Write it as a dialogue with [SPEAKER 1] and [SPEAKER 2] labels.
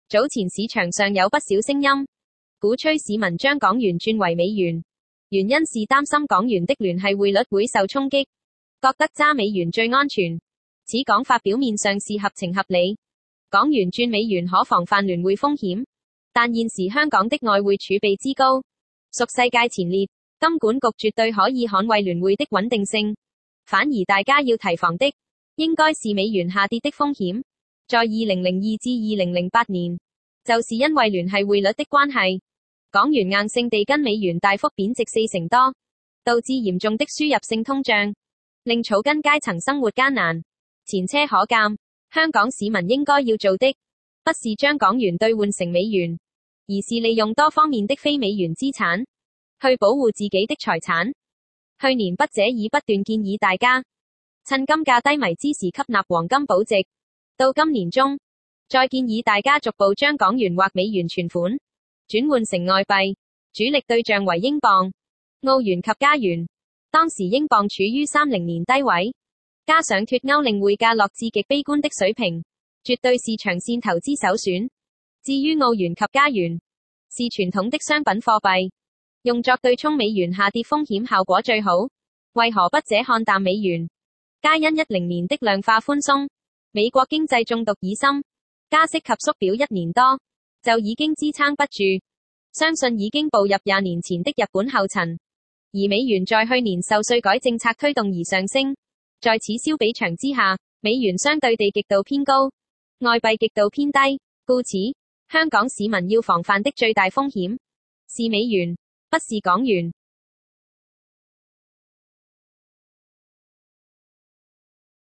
[SPEAKER 1] 早前市場上有不少聲音，鼓吹市民將港元轉為美元，原因是擔心港元的聯繫匯率會受衝擊，覺得揸美元最安全。此講法表面上是合情合理，港元轉美元可防範聯匯風險，但現時香港的外匯儲備之高，屬世界前列，金管局絕對可以捍衛聯匯的穩定性。反而大家要提防的，應該是美元下跌的風險。在2002至2008年，就是因為聯繫匯率的關係，港元硬性地跟美元大幅貶值40%多，導致嚴重的輸入性通脹，令草根階層生活艱難，前車可鑑。香港市民應該要做的，不是將港元兌換成美元，而是利用多方面的非美元資產，去保護自己的財產。去年筆者已不斷建議大家，趁金價低迷之時吸納黃金保值，到今年中，再建議大家逐步將港元或美元存款轉換成外幣，主力對象為英鎊、澳元及加元。當時英鎊處於30年低位，加上脫歐令匯價落至極悲觀的水平，絕對是長線投資首選。至於澳元及加元，是傳統的商品貨幣，用作對沖美元下跌風險效果最好。為何筆者看淡美元？皆因10年的量化寬鬆，美國經濟中毒已深，加息及縮表1年多，就已經支撐不住，相信已經步入20年前的日本後塵。而美元在去年受稅改政策推動而上升，在此消彼長之下，美元相對地極度偏高，外幣極度偏低，故此，香港市民要防範的最大風險是美元，不是港元。